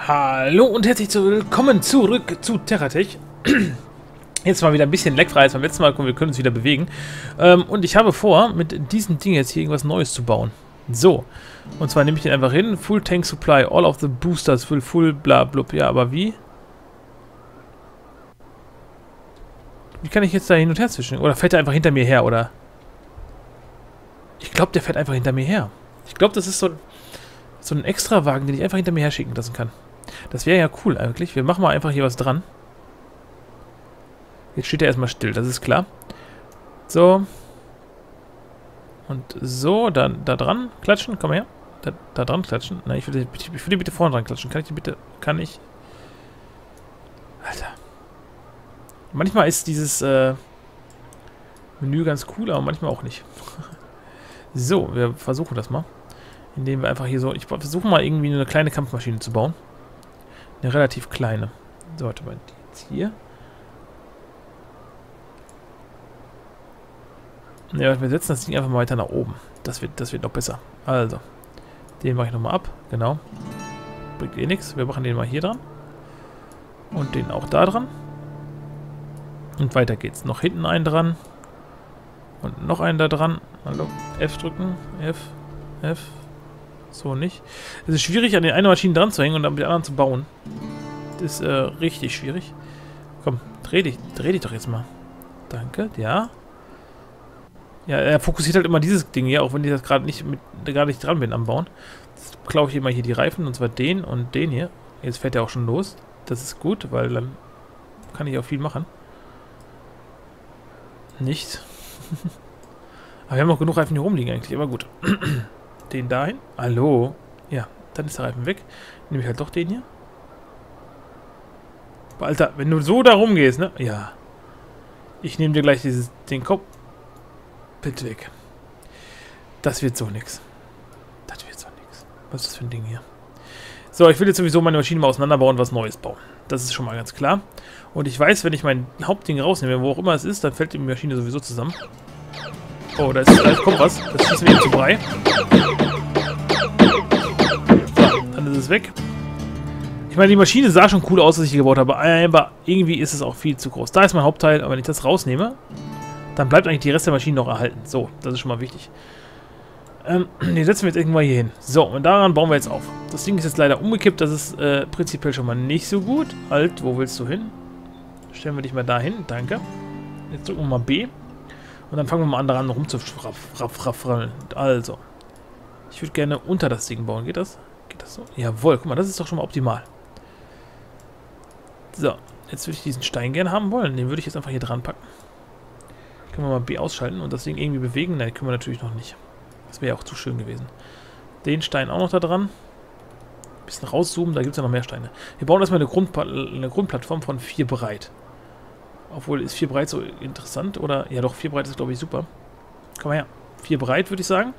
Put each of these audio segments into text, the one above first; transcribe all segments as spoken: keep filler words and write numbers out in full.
Hallo und herzlich willkommen zurück zu Terratech. Jetzt mal wieder ein bisschen leckfrei als beim letzten Mal. Wir können uns wieder bewegen. Ähm, und ich habe vor, mit diesem Ding jetzt hier irgendwas Neues zu bauen. So. Und zwar nehme ich den einfach hin. Full Tank Supply. All of the Boosters will full bla blub. Ja, aber wie? Wie kann ich jetzt da hin und her zwischen? Oder fährt er einfach hinter mir her, oder? Ich glaube, der fährt einfach hinter mir her. Ich glaube, das ist so, so ein Extrawagen, den ich einfach hinter mir her schicken lassen kann. Das wäre ja cool eigentlich. Wir machen mal einfach hier was dran. Jetzt steht er erstmal still, das ist klar. So. Und so, dann da dran klatschen. Komm mal her. Da, da dran klatschen. Nein, ich will, ich will den bitte vorne dran klatschen. Kann ich den bitte... Kann ich... Alter. Manchmal ist dieses äh, Menü ganz cool, aber manchmal auch nicht. So, wir versuchen das mal. Indem wir einfach hier so... Ich versuche mal irgendwie eine kleine Kampfmaschine zu bauen. Eine relativ kleine. So, warte mal. Die jetzt hier. Ja, wir setzen das Ding einfach mal weiter nach oben. Das wird, das wird noch besser. Also. Den mache ich nochmal ab. Genau. Bringt eh nichts. Wir machen den mal hier dran. Und den auch da dran. Und weiter geht's. Noch hinten einen dran. Und noch einen da dran. Hallo. F drücken. F. F. So nicht. Es ist schwierig, an den einen Maschinen dran zu hängen und dann mit den anderen zu bauen. Das ist äh, richtig schwierig. Komm, dreh dich. Dreh dich doch jetzt mal. Danke. Ja. Ja, er fokussiert halt immer dieses Ding hier, auch wenn ich das gerade nicht mit gar nicht dran bin am Bauen. Jetzt klaue ich immer hier die Reifen, und zwar den und den hier. Jetzt fährt er auch schon los. Das ist gut, weil dann kann ich auch viel machen. Nicht. Aber wir haben noch genug Reifen hier rumliegen eigentlich, aber gut. Den dahin. Hallo. Ja, dann ist der Reifen weg. Nehme ich halt doch den hier. Aber Alter, wenn du so da rumgehst, ne? Ja. Ich nehme dir gleich dieses, den Kopf. Bitte weg. Das wird so nix. Das wird so nix. Was ist das für ein Ding hier? So, ich will jetzt sowieso meine Maschine mal auseinanderbauen und was Neues bauen. Das ist schon mal ganz klar. Und ich weiß, wenn ich mein Hauptding rausnehme, wo auch immer es ist, dann fällt die Maschine sowieso zusammen. Oh, da, ist, da kommt was. Das schießen wir eben zu Brei. So, dann ist es weg. Ich meine, die Maschine sah schon cool aus, was ich hier gebaut habe, aber irgendwie ist es auch viel zu groß. Da ist mein Hauptteil, aber wenn ich das rausnehme, dann bleibt eigentlich die Rest der Maschine noch erhalten. So, das ist schon mal wichtig. Ähm, den setzen wir jetzt irgendwann hier hin. So, und daran bauen wir jetzt auf. Das Ding ist jetzt leider umgekippt, das ist äh, prinzipiell schon mal nicht so gut. Halt, wo willst du hin? Stellen wir dich mal da hin, danke. Jetzt drücken wir mal B. Und dann fangen wir mal an, daran rumzufraffraffeln. Also, ich würde gerne unter das Ding bauen. Geht das? Geht das so? Jawohl, guck mal, das ist doch schon mal optimal. So, jetzt würde ich diesen Stein gerne haben wollen. Den würde ich jetzt einfach hier dran packen. Können wir mal B ausschalten und das Ding irgendwie bewegen? Nein, können wir natürlich noch nicht. Das wäre ja auch zu schön gewesen. Den Stein auch noch da dran. Ein bisschen rauszoomen, da gibt es ja noch mehr Steine. Wir bauen erstmal eine, Grundpa eine Grundplattform von vier breit. Obwohl, ist vier breit so interessant? Oder? Ja doch, vier breit ist, glaube ich, super. Komm mal her. vier breit, würde ich sagen.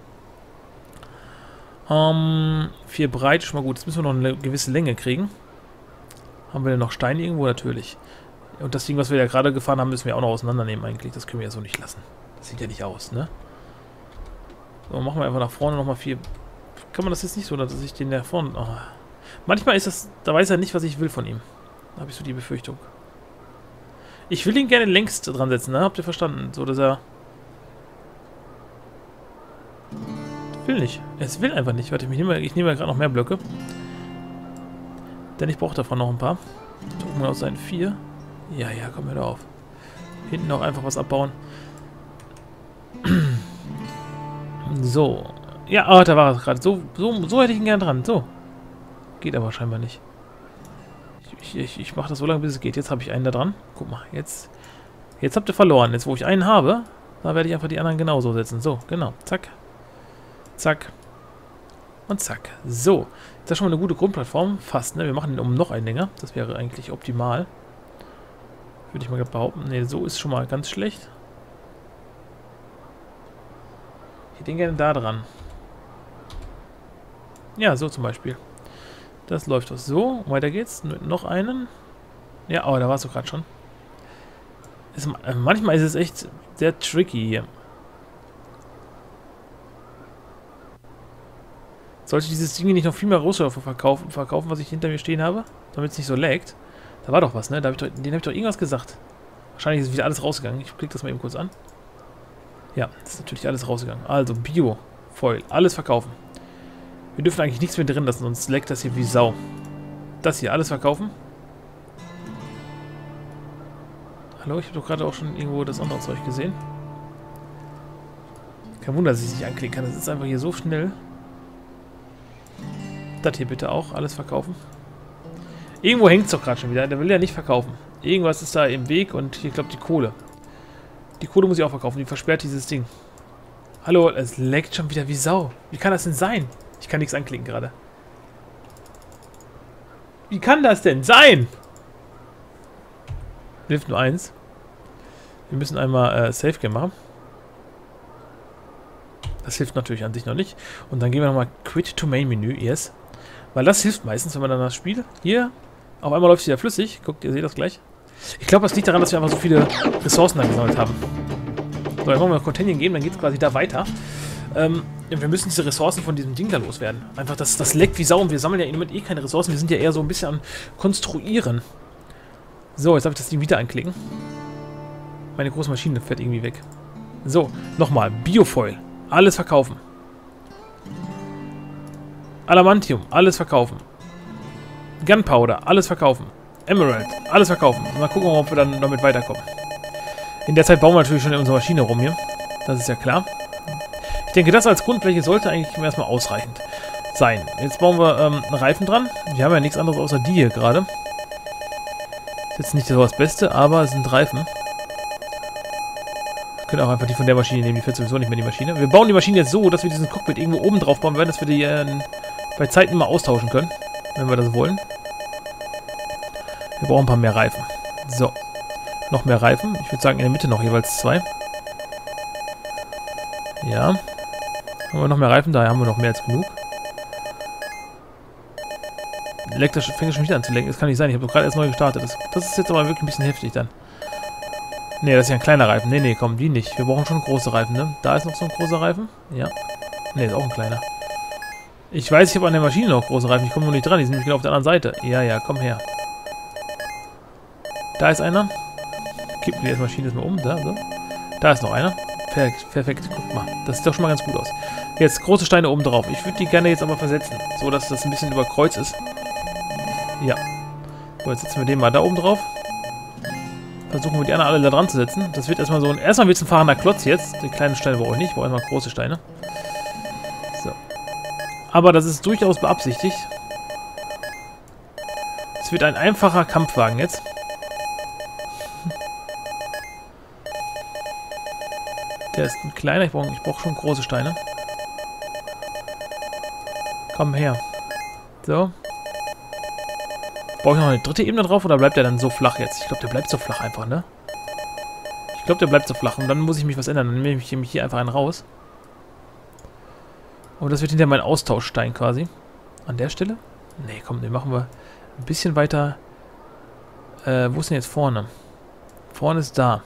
Ähm, vier breit ist schon mal gut. Jetzt müssen wir noch eine gewisse Länge kriegen. Haben wir denn noch Steine irgendwo? Natürlich. Und das Ding, was wir ja gerade gefahren haben, müssen wir auch noch auseinandernehmen eigentlich. Das können wir ja so nicht lassen. Das sieht ja nicht aus, ne? So, machen wir einfach nach vorne nochmal vier. Kann man das jetzt nicht so, dass ich den da vorne... Oh. Manchmal ist das... Da weiß er nicht, was ich will von ihm. Da habe ich so die Befürchtung. Ich will ihn gerne längst dran setzen, ne? Habt ihr verstanden? So, dass er... Will nicht. Es will einfach nicht. Warte, ich nehme, ich nehme ja gerade noch mehr Blöcke. Denn ich brauche davon noch ein paar. Drücken wir aus seinen vier. Ja, ja, komm, hör auf. Hinten noch einfach was abbauen. So. Ja, oh, da war es gerade. So, so, so hätte ich ihn gern dran. So. Geht aber scheinbar nicht. Ich, ich, ich mache das so lange, bis es geht. Jetzt habe ich einen da dran. Guck mal, jetzt. Jetzt habt ihr verloren. Jetzt, wo ich einen habe, da werde ich einfach die anderen genauso setzen. So, genau. Zack. Zack. Und zack. So. Das ist schon mal eine gute Grundplattform. Fast, ne? Wir machen den um noch einen länger. Das wäre eigentlich optimal. Würde ich mal behaupten. Ne, so ist schon mal ganz schlecht. Ich hätte den gerne da dran. Ja, so zum Beispiel. Das läuft doch so. Weiter geht's. Mit noch einen. Ja, aber da warst du gerade schon. Ist, manchmal ist es echt sehr tricky hier. Sollte dieses Ding nicht noch viel mehr Rohstoffe verkaufen, verkaufen, was ich hinter mir stehen habe? Damit es nicht so laggt. Da war doch was, ne? Da hab ich doch, den habe ich doch irgendwas gesagt. Wahrscheinlich ist wieder alles rausgegangen. Ich klicke das mal eben kurz an. Ja, das ist natürlich alles rausgegangen. Also, Bio, Foil, alles verkaufen. Wir dürfen eigentlich nichts mehr drin lassen, sonst leckt das hier wie Sau. Das hier, alles verkaufen. Hallo, ich habe doch gerade auch schon irgendwo das andere Zeug gesehen. Kein Wunder, dass ich es nicht anklicken kann. Das ist einfach hier so schnell. Das hier bitte auch, alles verkaufen. Irgendwo hängt es doch gerade schon wieder. Der will ja nicht verkaufen. Irgendwas ist da im Weg und hier, glaube ich, die Kohle. Die Kohle muss ich auch verkaufen. Die versperrt dieses Ding. Hallo, es leckt schon wieder wie Sau. Wie kann das denn sein? Ich kann nichts anklicken gerade. Wie kann das denn sein? Hilft nur eins. Wir müssen einmal äh, Safe Game machen. Das hilft natürlich an sich noch nicht. Und dann gehen wir nochmal Quit to Main Menü. Yes. Weil das hilft meistens, wenn man dann das Spiel hier auf einmal läuft es wieder flüssig. Guckt, ihr seht das gleich. Ich glaube, das liegt daran, dass wir einfach so viele Ressourcen da gesammelt haben. So, jetzt wollen wir Containern geben, dann geht es quasi da weiter. Ähm, wir müssen diese Ressourcen von diesem Ding da loswerden. Einfach, das, das leckt wie Sau und wir sammeln ja im Moment eh keine Ressourcen. Wir sind ja eher so ein bisschen am Konstruieren. So, jetzt darf ich das Ding wieder anklicken. Meine große Maschine fährt irgendwie weg. So, nochmal. Biofoil. Alles verkaufen. Adamantium. Alles verkaufen. Gunpowder. Alles verkaufen. Emerald. Alles verkaufen. Mal gucken, ob wir dann damit weiterkommen. In der Zeit bauen wir natürlich schon in unserer Maschine rum hier. Das ist ja klar. Ich denke, das als Grundfläche sollte eigentlich erstmal ausreichend sein. Jetzt bauen wir ähm, einen Reifen dran. Wir haben ja nichts anderes außer die hier gerade. Ist jetzt nicht so das Beste, aber es sind Reifen. Wir können auch einfach die von der Maschine nehmen. Die fährt sowieso nicht mehr die Maschine. Wir bauen die Maschine jetzt so, dass wir diesen Cockpit irgendwo oben drauf bauen werden, dass wir die äh, bei Zeiten immer austauschen können. Wenn wir das wollen. Wir brauchen ein paar mehr Reifen. So. Noch mehr Reifen. Ich würde sagen, in der Mitte noch jeweils zwei. Ja. Haben wir noch mehr Reifen? Da haben wir noch mehr als genug. Leckt das fängt schon wieder an zu lenken. Das kann nicht sein. Ich habe doch gerade erst neu gestartet. Das, das ist jetzt aber wirklich ein bisschen heftig dann. Ne, das ist ja ein kleiner Reifen. Ne, ne, komm, die nicht. Wir brauchen schon große Reifen, ne? Da ist noch so ein großer Reifen. Ja. Ne, ist auch ein kleiner. Ich weiß, ich habe an der Maschine noch große Reifen. Ich komme nur nicht dran. Die sind nämlich genau auf der anderen Seite. Ja, ja, komm her. Da ist einer. Kippen wir die Maschine jetzt mal um. Da, so. Da ist noch einer. Perfekt, perfekt. Guck mal. Das sieht doch schon mal ganz gut aus. Jetzt große Steine oben drauf. Ich würde die gerne jetzt aber versetzen. So, dass das ein bisschen über Kreuz ist. Ja. So, jetzt setzen wir den mal da oben drauf. Versuchen wir die anderen alle da dran zu setzen. Das wird erstmal so ein... Erstmal wird es ein fahrender Klotz jetzt. Die kleinen Steine brauche ich nicht. Ich brauche erstmal große Steine. So. Aber das ist durchaus beabsichtigt. Es wird ein einfacher Kampfwagen jetzt. Der ist ein kleiner. Ich brauche ich brauch schon große Steine. Komm her. So. Brauche ich noch eine dritte Ebene drauf oder bleibt der dann so flach jetzt? Ich glaube, der bleibt so flach einfach, ne? Ich glaube, der bleibt so flach. Und dann muss ich mich was ändern. Dann nehme ich mich hier einfach einen raus. Und das wird hinterher mein Austauschstein quasi. An der Stelle? Ne, komm, den machen wir ein bisschen weiter. Äh, wo ist denn jetzt vorne? Vorne ist da.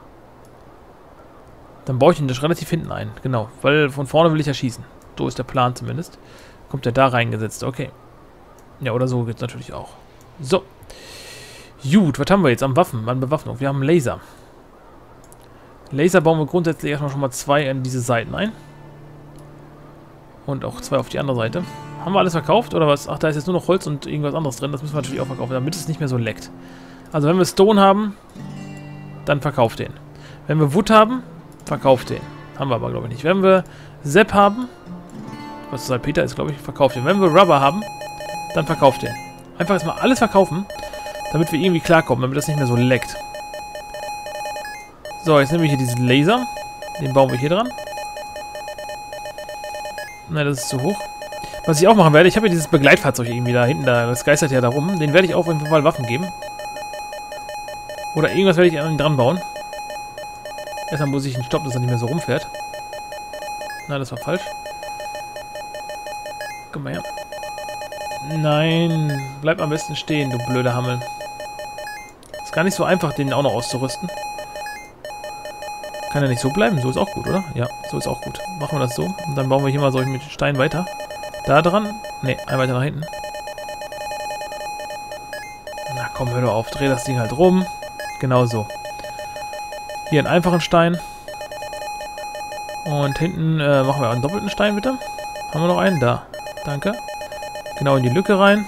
Dann baue ich ihn das relativ hinten ein. Genau, weil von vorne will ich ja schießen. So ist der Plan zumindest. Kommt der da reingesetzt. Okay. Ja, oder so geht es natürlich auch. So. Gut, was haben wir jetzt an Waffen, an Bewaffnung? Wir haben Laser. Laser bauen wir grundsätzlich erstmal schon mal zwei an diese Seiten ein. Und auch zwei auf die andere Seite. Haben wir alles verkauft oder was? Ach, da ist jetzt nur noch Holz und irgendwas anderes drin. Das müssen wir natürlich auch verkaufen, damit es nicht mehr so leckt. Also wenn wir Stone haben, dann verkauft den. Wenn wir Wood haben, verkauft den. Haben wir aber, glaube ich, nicht. Wenn wir Sepp haben, was Salpeter ist, glaube ich, verkauft den. Wenn wir Rubber haben, dann verkauft den. Einfach erstmal alles verkaufen, damit wir irgendwie klarkommen, damit das nicht mehr so leckt. So, jetzt nehmen wir hier diesen Laser. Den bauen wir hier dran. Nein, das ist zu hoch. Was ich auch machen werde, ich habe hier dieses Begleitfahrzeug irgendwie da hinten, da, das geistert ja da rum. Den werde ich auch auf jeden Fall Waffen geben. Oder irgendwas werde ich an ihn dran bauen. Erstmal muss ich ihn stoppen, dass er nicht mehr so rumfährt. Nein, das war falsch. Komm mal her. Nein, bleib am besten stehen, du blöder Hammel. Ist gar nicht so einfach, den auch noch auszurüsten. Kann er nicht so bleiben? So ist auch gut, oder? Ja, so ist auch gut. Machen wir das so. Und dann bauen wir hier mal solch mit Stein weiter. Da dran. Ne, ein weiter nach hinten. Na komm, hör doch auf. Dreh das Ding halt rum. Genau so. Hier einen einfachen Stein. Und hinten äh, machen wir einen doppelten Stein, bitte. Haben wir noch einen? Da. Danke. Genau in die Lücke rein.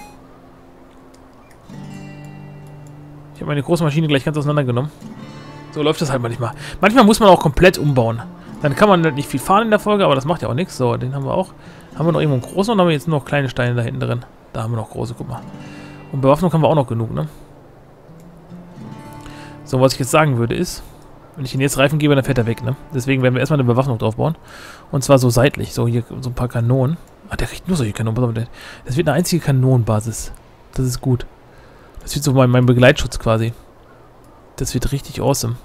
Ich habe meine große Maschine gleich ganz auseinandergenommen. So läuft das halt manchmal. Manchmal muss man auch komplett umbauen. Dann kann man halt nicht viel fahren in der Folge, aber das macht ja auch nichts. So, den haben wir auch. Haben wir noch irgendwo einen großen und haben wir jetzt nur noch kleine Steine da hinten drin. Da haben wir noch große, guck mal. Und Bewaffnung haben wir auch noch genug, ne? So, was ich jetzt sagen würde ist, wenn ich ihn jetzt Reifen gebe, dann fährt er weg, ne? Deswegen werden wir erstmal eine Bewaffnung drauf bauen. Und zwar so seitlich. So, hier so ein paar Kanonen. Ah, der kriegt nur solche Kanonen. Das wird eine einzige Kanonenbasis. Das ist gut. Das wird so mein, mein Begleitschutz quasi. Das wird richtig awesome.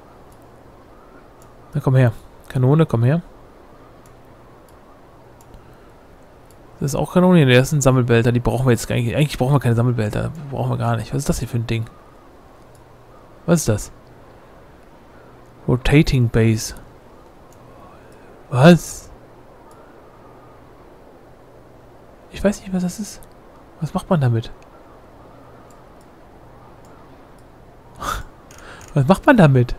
Na, komm her. Kanone, komm her. Das ist auch Kanone. Der ist ein Sammelbehälter. Die brauchen wir jetzt gar nicht. Eigentlich brauchen wir keine Sammelbehälter. Brauchen wir gar nicht. Was ist das hier für ein Ding? Was ist das? Rotating Base. Was? Ich weiß nicht, was das ist. Was macht man damit? Was macht man damit?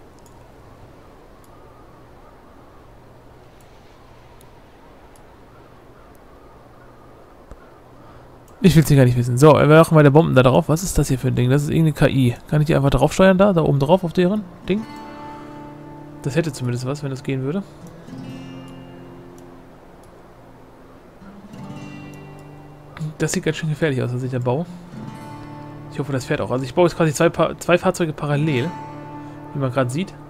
Ich will es hier gar nicht wissen. So, wir machen mal der Bomben da drauf. Was ist das hier für ein Ding? Das ist irgendeine K I. Kann ich die einfach drauf steuern da? Da oben drauf auf deren Ding? Das hätte zumindest was, wenn das gehen würde. Das sieht ganz schön gefährlich aus, was ich da baue. Ich hoffe, das fährt auch. Also ich baue jetzt quasi zwei, pa zwei Fahrzeuge parallel. Wie man gerade sieht.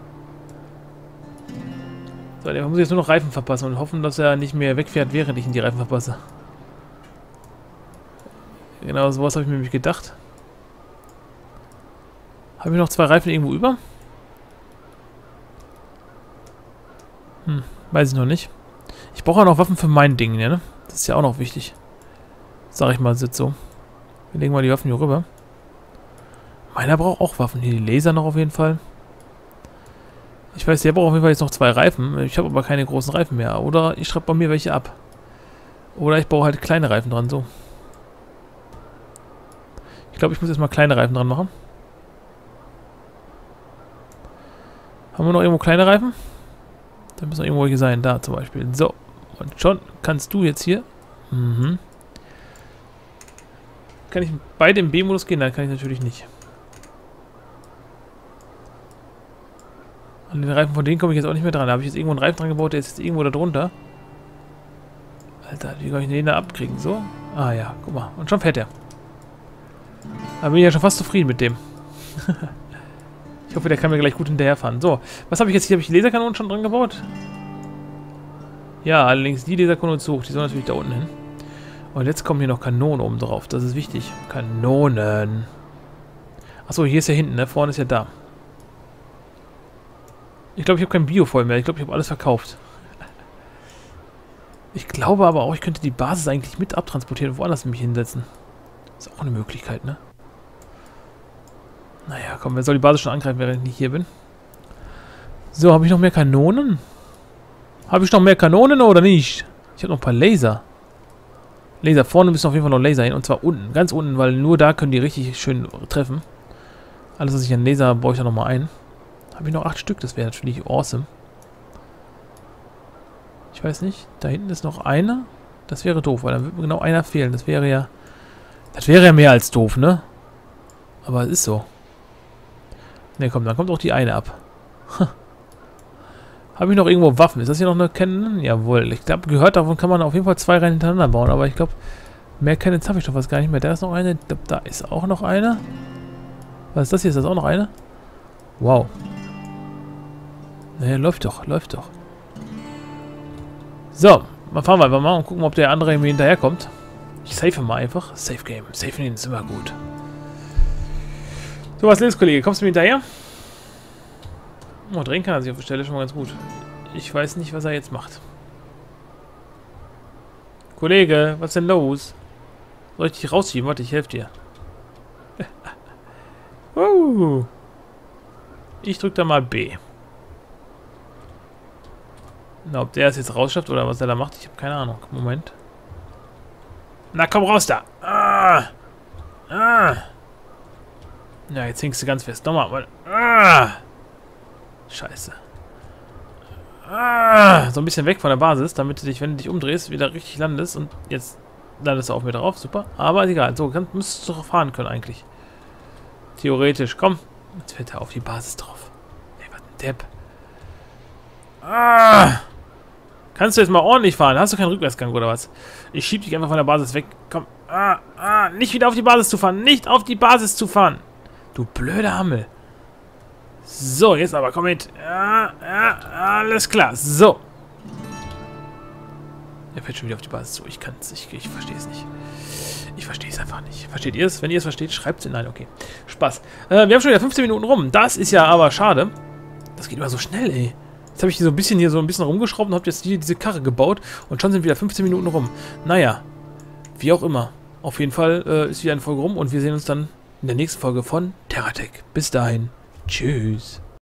So, der muss jetzt nur noch Reifen verpassen und hoffen, dass er nicht mehr wegfährt, während ich ihn die Reifen verpasse. Genau, sowas habe ich mir nämlich gedacht. Habe ich noch zwei Reifen irgendwo über? Hm, weiß ich noch nicht. Ich brauche auch noch Waffen für mein Ding, ja, ne? Das ist ja auch noch wichtig. Sag ich mal, sitzt so. Wir legen mal die Waffen hier rüber. Meiner braucht auch Waffen. Hier die Laser noch auf jeden Fall. Ich weiß, der braucht auf jeden Fall jetzt noch zwei Reifen. Ich habe aber keine großen Reifen mehr. Oder ich schreibe bei mir welche ab. Oder ich baue halt kleine Reifen dran, so. Ich glaube, ich muss jetzt mal kleine Reifen dran machen. Haben wir noch irgendwo kleine Reifen? Da müssen noch irgendwo welche sein. Da zum Beispiel. So. Und schon kannst du jetzt hier... Mhm. Kann ich beide im B-Modus gehen? Nein, kann ich natürlich nicht. An den Reifen von denen komme ich jetzt auch nicht mehr dran. Da habe ich jetzt irgendwo einen Reifen dran gebaut, der ist jetzt irgendwo da drunter. Alter, wie kann ich den da abkriegen? So? Ah ja, guck mal. Und schon fährt er. Da bin ich ja schon fast zufrieden mit dem. Ich hoffe, der kann mir gleich gut hinterherfahren. So, was habe ich jetzt hier? Habe ich Laserkanonen schon dran gebaut? Ja, allerdings die Laserkanonen zu hoch. Die sollen natürlich da unten hin. Und jetzt kommen hier noch Kanonen oben drauf. Das ist wichtig. Kanonen. Achso, hier ist ja hinten, ne? Vorne ist ja da. Ich glaube, ich habe kein Biofoil mehr. Ich glaube, ich habe alles verkauft. Ich glaube aber auch, ich könnte die Basis eigentlich mit abtransportieren und woanders mich hinsetzen. Ist auch eine Möglichkeit, ne? Naja, komm, wer soll die Basis schon angreifen, während ich nicht hier bin? So, habe ich noch mehr Kanonen? Habe ich noch mehr Kanonen oder nicht? Ich habe noch ein paar Laser. Laser, vorne müssen auf jeden Fall noch Laser hin. Und zwar unten, ganz unten, weil nur da können die richtig schön treffen. Alles, was ich an Laser, baue ich da nochmal ein. Habe ich noch acht Stück, das wäre natürlich awesome. Ich weiß nicht, da hinten ist noch einer. Das wäre doof, weil dann würde mir genau einer fehlen. Das wäre ja... Das wäre ja mehr als doof, ne? Aber es ist so. Ne, komm, dann kommt auch die eine ab. Habe ich noch irgendwo Waffen? Ist das hier noch eine Cannon? Jawohl. Ich glaube, gehört, davon kann man auf jeden Fall zwei Reihen hintereinander bauen. Aber ich glaube, mehr Cannons habe ich doch fast gar nicht mehr. Da ist noch eine. Da ist auch noch eine. Was ist das hier? Ist das auch noch eine? Wow. Naja, läuft doch. Läuft doch. So. Mal fahren wir einfach mal und gucken, ob der andere irgendwie hinterherkommt. Ich safe mal einfach. Safe Game. Safe ist immer gut. So, was ist, Kollege? Kommst du mir hinterher? Oh, drehen kann er sich auf der Stelle schon mal ganz gut. Ich weiß nicht, was er jetzt macht. Kollege, was ist denn los? Soll ich dich rausschieben? Warte, ich helfe dir. uh. Ich drücke da mal B. Na, ob der es jetzt rausschafft oder was er da macht, ich habe keine Ahnung. Moment. Na, komm raus da. Ah. Ah. Ja, jetzt hängst du ganz fest. Nochmal. Ah. Scheiße. Ah. So ein bisschen weg von der Basis, damit du dich, wenn du dich umdrehst, wieder richtig landest. Und jetzt landest du auf mir drauf. Super. Aber egal. So, kann, müsstest du doch fahren können eigentlich. Theoretisch. Komm. Jetzt fällt er auf die Basis drauf. Ey, was ein Depp. Ah. Kannst du jetzt mal ordentlich fahren? Hast du keinen Rückwärtsgang oder was? Ich schieb dich einfach von der Basis weg. Komm. Ah, ah, nicht wieder auf die Basis zu fahren. Nicht auf die Basis zu fahren. Du blöder Hammel. So, jetzt aber, komm mit. Ja, ja, alles klar. So. Er fällt schon wieder auf die Basis zu. Ich kann es nicht. Ich verstehe es nicht. Ich verstehe es einfach nicht. Versteht ihr es? Wenn ihr es versteht, schreibt es in. Nein, okay. Spaß. Äh, wir haben schon wieder fünfzehn Minuten rum. Das ist ja aber schade. Das geht immer so schnell, ey. Jetzt habe ich hier so ein bisschen hier so ein bisschen rumgeschraubt und habe jetzt hier diese Karre gebaut und schon sind wieder fünfzehn Minuten rum. Naja, wie auch immer. Auf jeden Fall äh, ist wieder eine Folge rum und wir sehen uns dann in der nächsten Folge von Terratech. Bis dahin. Tschüss.